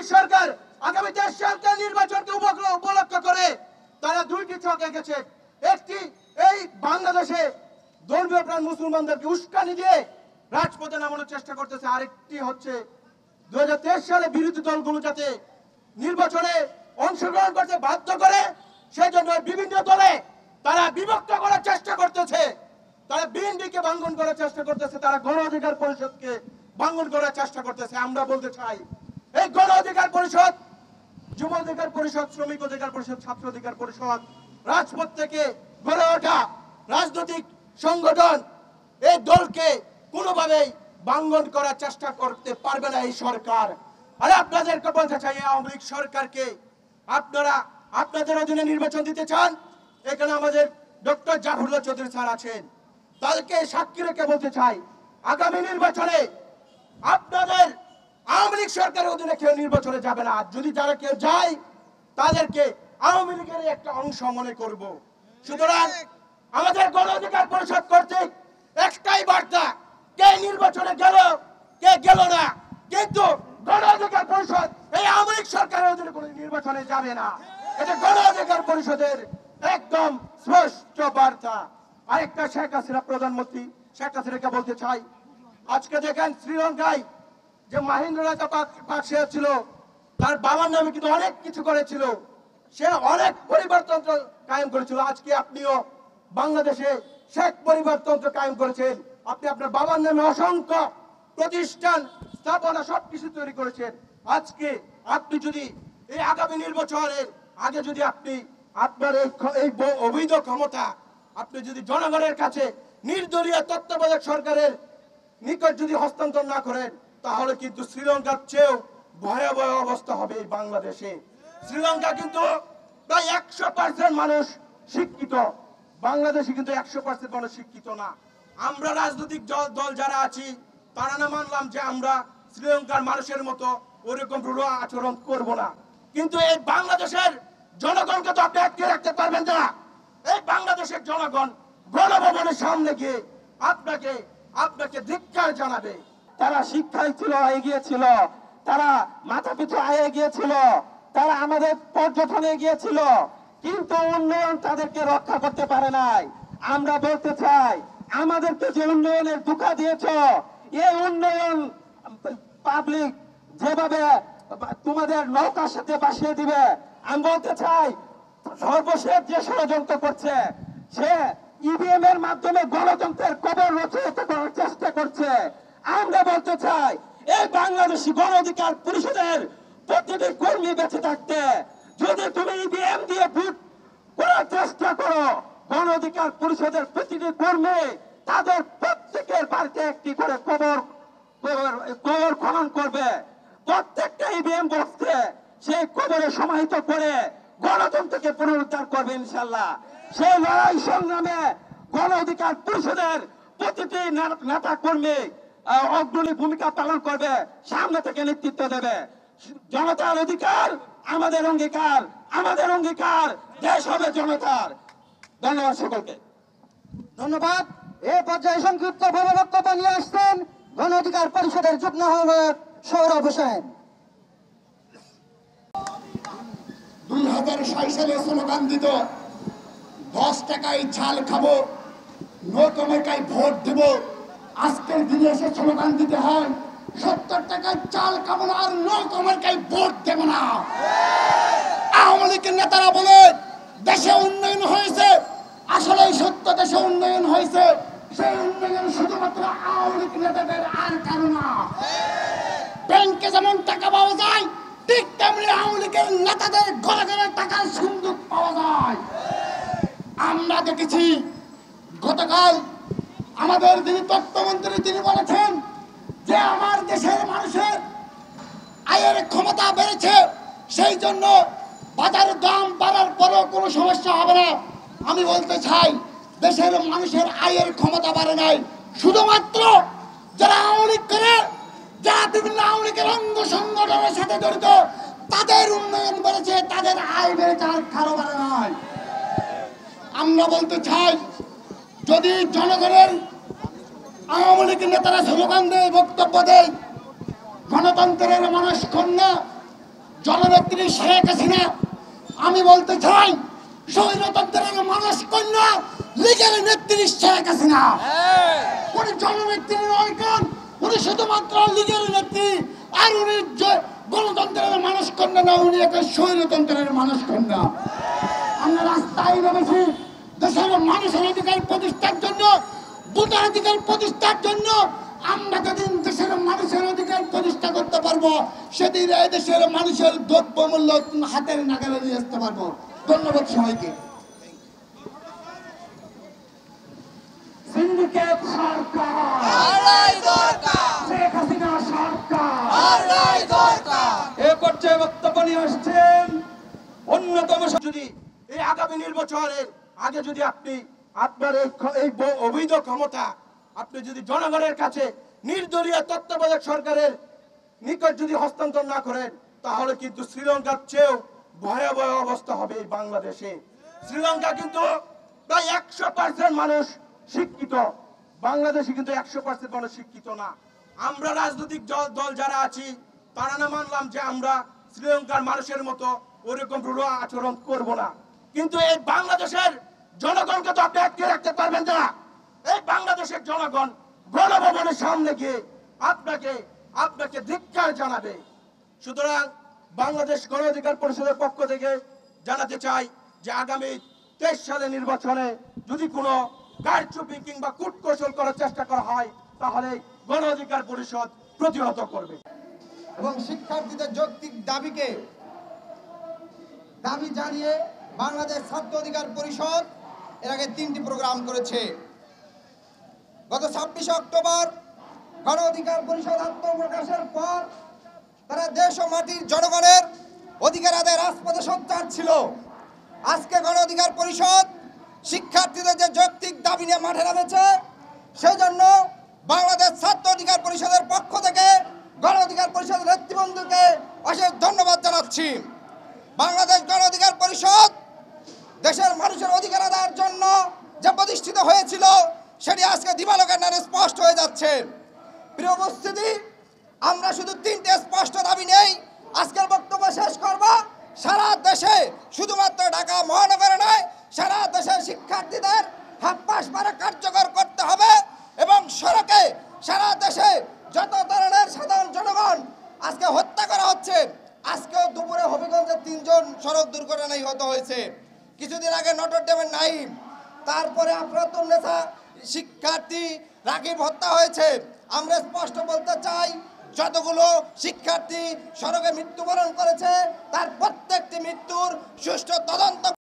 লীগ সরকার আগামী 23 সালকে নির্বাচনকে উপলক্ষ করে তারা দুইটি ছক এঁকেছে। একটি এই বাংলাদেশে ধর্মীয় প্রাণ মুসলমানদেরকে উস্কানি দিয়ে রাজপথে নামানোর চেষ্টা করতেছে, আরেকটি হচ্ছে 2023 সালে বিরোধী দলগুলো যাতে নির্বাচনে অংশগ্রহণ করতে বাধ্য করে সেই জন্য বিভিন্ন দলে তারা বিভক্ত করার চেষ্টা করতেছে। তারা বিএনপিকে ভাঙন করার চেষ্টা করতেছে, তারা গণ অধিকার পরিষদকে ভাঙন করার চেষ্টা করতেছে। আমরা বলতে চাই এই গণ অধিকার পরিষদ, যুব অধিকার পরিষদ, শ্রমিক অধিকার পরিষদ, ছাত্র অধিকার পরিষদ, রাজপথ থেকে গড়ে ওঠা রাজনৈতিক সংগঠন, এই দলকে কোনোভাবেই ভাঙন করার চেষ্টা করতে পারবে না এই সরকার। আর আপনাদেরকে বলতে চাই এই আওয়ামী লীগ সরকারকে আপনারা আপনাদের অধীনে নির্বাচন দিতে চান, এখানে আমাদের ডক্টর জাফরুল্লাহ চৌধুরী স্যার আছেন, তাদেরকে সাক্ষী রেখে বলতে চাই আগামী নির্বাচনে আপনাদের আওয়ামী লীগ সরকারের অধীনে কেউ নির্বাচনে যাবে না। যদি যারা কেউ যায় তাদেরকে আওয়ামী লীগের একটা অংশ মনে করব। সুতরাং আমাদের গণ অধিকার পরিষদ কর্তৃক একটাই বার্তা, কে নির্বাচনে গেল কে গেল না, কিন্তু গণ অধিকার পরিষদ এই আওয়ামী লীগ সরকারের অধীনে কোনো নির্বাচনে যাবে না। এটা গণ অধিকার পরিষদের একদম স্পষ্ট বার্তা। আরেকটা শেখ হাসিনা প্রধানমন্ত্রী, শেখ হাসিনাকে বলতে চাই, আজকে দেখেন শ্রীলঙ্কায় যে মাহিন্দ্র রাজাপাকসে ছিল, তার বাবার নামে কিন্তু অনেক কিছু করেছিল, সে অনেক পরিবারতন্ত্র কায়েম করেছিল। আজকে আপনিও বাংলাদেশে শেখ পরিবারতন্ত্র কায়েম করেছেন, আপনি আপনার বাবার নামে অসংখ্য প্রতিষ্ঠান স্থাপনা সবকিছু তৈরি করেছেন। আজকে আপনি যদি এই আগামী নির্বাচনের আগে যদি আপনি আপনার এই অবৈধ ক্ষমতা আপনি যদি জনগণের কাছে নির্দলীয় তত্ত্বাবধায়ক সরকারের নিকট যদি হস্তান্তর না করেন, তাহলে কিন্তু শ্রীলঙ্কার চেয়েও ভয়াবহ অবস্থা হবে এই বাংলাদেশে। শ্রীলঙ্কা কিন্তু প্রায় 100% মানুষ শিক্ষিত, বাংলাদেশে কিন্তু 100% মানুষ শিক্ষিত না। আমরা রাজনৈতিক দল যারা আছি তারা না মানলাম যে আমরা শ্রীলঙ্কার মানুষের মতো ওরকম রূঢ় আচরণ করব না, কিন্তু এই বাংলাদেশের জনগণকে তো আপনি আটকে রাখতে পারবেন না। এই বাংলাদেশের জনগণ গণভবনের সামনে গিয়ে আপনাকে ধিক্কার জানাবে। তারা শিক্ষায় ছিল, এগিয়ে ছিল, তারা মাথা পিছু এগিয়ে ছিল, তারা আমাদের পর্যটনে গিয়েছিল, কিন্তু উন্নয়ন তাদেরকে রক্ষা করতে পারে নাই। আমরা বলতে চাই আমাদেরকে যে উন্নয়নের ধোঁকা দিয়েছ, এই উন্নয়ন পাবলিক যেভাবে তোমাদের নৌকার সাথে বাসিয়ে দিবে, আমি বলতে চাই সর্বশেষ যে ষড়যন্ত্র করছে সে ইভিএম এর মাধ্যমে গণতন্ত্রের কবর রচয়িত করার চেষ্টা করছে। আমরা বলতে চাই এই বাংলাদেশি গণ অধিকার পরিষদের প্রতিটি কর্মী বেঁচে থাকতে যদি তুমি ইভিএম দিয়ে ভোট করার চেষ্টা করো, গণ অধিকার পরিষদের প্রতিটি কর্মী তাদের প্রত্যেকের বাড়িতে একটি করে কবর খনন করবে, প্রত্যেকটা ইভিএম বক্সে সেই কবরে সমাহিত করে গণতন্ত্রকে পুনরুদ্ধার করবে ইনশাল্লাহ। সেই লড়াই সংগ্রামে গণ অধিকার পরিষদের প্রতিটি নেতা কর্মী অগ্রণী ভূমিকা পালন করবে, সামনে থেকে নেতৃত্ব দেবে। জনতার অধিকার আমাদের অঙ্গীকার, আমাদের অঙ্গীকার দেশ হবে জনতার। ধন্যবাদ সকলকে। ধন্যবাদ। এই পর্যায়ে সংক্ষিপ্তভাবে বক্তব্য নিয়ে আসছেন গণ অধিকার পরিষদের যুগ্ম আহ্বায়ক সৌরভ হোসেন। 2006 সালে স্লোগান দিত 10 টাকায় ঝাল খাবো, নো কমাইকায় ভোট দেব। আজকের দিনে এসে স্লোগান দিতে হয় 70 টাকায় চাল খাবো না, আর নো কমাইকায় ভোট দেব না। আওয়ামী লীগের নেতারা বলে দেশে উন্নয়ন হয়েছে, আসলে সত্য দেশে উন্নয়ন হয়েছে, সেই উন্নয়ন শুধুমাত্র আওয়ামী লীগ নেতাদের আর কারণ না। ব্যাংকে যেমন টাকা পাওয়া যায় ঠিক তেমনি আওয়ামী লীগের নেতাদের ঘরে ঘরে টাকার সুন্দর পাওয়া যায়। আমরা দেখেছি গতকাল আমাদের যিনি তথ্যমন্ত্রী তিনি বলেছেন যে আমার দেশের মানুষের আয়ের ক্ষমতা বেড়েছে, সেই জন্য বাজারের দাম বাড়ার পরেও কোনো সমস্যা হবে না। আমি বলতে চাই দেশের মানুষের আয়ের ক্ষমতা বাড়ে নাই, শুধুমাত্র যারা আওয়ামী লীগ করে, যারা বিভিন্ন আওয়ামী লীগের অঙ্গ সংগঠনের সাথে জড়িত তাদের উন্নয়ন বেড়েছে, তাদের আয় বেড়েছে, আর কারো বাড়ে নাই। আমরা বলতে চাই যদি জনগণের আওয়ামী লীগের নেতারা স্লোগান দেয়, বক্তব্য দেয় গণতন্ত্রের মানুষ কন্যা, জননেত্রী শেখ হাসিনা, আমি বলতে চাই স্বৈরতন্ত্রের মানুষ কন্যা লীগের নেত্রী শেখ হাসিনা। উনি জননেত্রী নয়, উনি শুধুমাত্র লীগের নেত্রী। আর উনি গণতন্ত্রের মানুষ কন্যা না, উনি একটা স্বৈরতন্ত্রের মানুষ কন্যা। আমরা রাস্তায় নেমেছি দেশের মানুষের অধিকার প্রতিষ্ঠার জন্য, ভোটাধিকার প্রতিষ্ঠার জন্য। আমরা যেদিন দেশের মানুষের অধিকার প্রতিষ্ঠা করতে পারবো, সেদিন এই দেশের মানুষের দ্রব্যমূল্য হাতের নাগালে নিয়ে আসতে পারবো। ধন্যবাদ সবাইকে। সিন্ডিকেট সরকার, শেখ হাসিনা সরকার, এ পর্যায়ে বক্তব্য নিয়ে আসছেন অন্যতম যদি এই আগামী নির্বাচনের আগে যদি আপনি আপনার এই অবৈধ ক্ষমতা আপনি যদি জনগণের কাছে নির্দলীয় তত্ত্বাবধায়ক সরকারের নিকট যদি হস্তান্তর না করেন, তাহলে কিন্তু শ্রীলঙ্কার চেয়েও ভয়াবহ অবস্থা হবে এই বাংলাদেশে। শ্রীলঙ্কা কিন্তু প্রায় 100% মানুষ শিক্ষিত, বাংলাদেশে কিন্তু 100% মানুষ শিক্ষিত না। আমরা রাজনৈতিক দল যারা আছি তারা না মানলাম যে আমরা শ্রীলঙ্কার মানুষের মতো ওরকম রূঢ় আচরণ করব না, কিন্তু এই বাংলাদেশের জনগণকে তো আপনি আটকে রাখতে পারবেন না। এই বাংলাদেশের জনগণ গণভবনের সামনে গিয়ে আপনাকে ধিক্কার জানাবে। সুতরাং বাংলাদেশ গণ অধিকার পরিষদের পক্ষ থেকে জানাতে চাই যে আগামী 23 সালের নির্বাচনে যদি কোনো কারচুপি কিংবা কূটকৌশল করার চেষ্টা করা হয়, তাহলে গণ অধিকার পরিষদ প্রতিহত করবে। এবং শিক্ষার্থীদের যৌক্তিক দাবি জানিয়ে বাংলাদেশ ছাত্র অধিকার পরিষদ এর আগে 3টি প্রোগ্রাম করেছে। গত 26 অক্টোবর গণ অধিকার পরিষদ আত্মপ্রকাশের পর তারা দেশ ও মাটির জনগণের অধিকার আদায় রাজপথে সোচ্চার ছিল। আজকে গণ অধিকার পরিষদ শিক্ষার্থীদের যে যৌক্তিক দাবি নিয়ে মাঠে নামেছে, সেজন্য বাংলাদেশ ছাত্র অধিকার পরিষদের পক্ষ থেকে গণ অধিকার পরিষদের নেতৃবৃন্দকে অশেষ ধন্যবাদ জানাচ্ছি। বাংলাদেশ গণ অধিকার পরিষদ দেশের মানুষের অধিকার আদায়ের জন্য যে প্রতিষ্ঠিত হয়েছিল, সেটি আজকে দিবালোকের ন্যায় স্পষ্ট হয়ে যাচ্ছে। প্রিয় উপস্থিতি, আমরা শুধু 3টে স্পষ্ট দাবি নেই আজকের বক্তব্য শেষ করব। সারা দেশে, শুধুমাত্র ঢাকা মহানগরে নয়, সারা দেশের শিক্ষার্থীদের হাফ পাস মারা কার্যকর করতে হবে এবং সড়কে সারা দেশে যত ধরনের সাধারণ জনগণ আজকে হত্যা করা হচ্ছে। আজকেও দুপুরে হবিগঞ্জে 3 জন সড়ক দুর্ঘটনায় নিহত হয়েছে। কিছুদিন আগে নটরডেমের নাইম, তারপরে আফরাতুন নেসা শিক্ষার্থী রাকিব হত্যা হয়েছে। আমরা স্পষ্ট বলতে চাই, যতগুলো শিক্ষার্থী সড়কে মৃত্যুবরণ করেছে তার প্রত্যেকটি মৃত্যুর সুষ্ঠু তদন্ত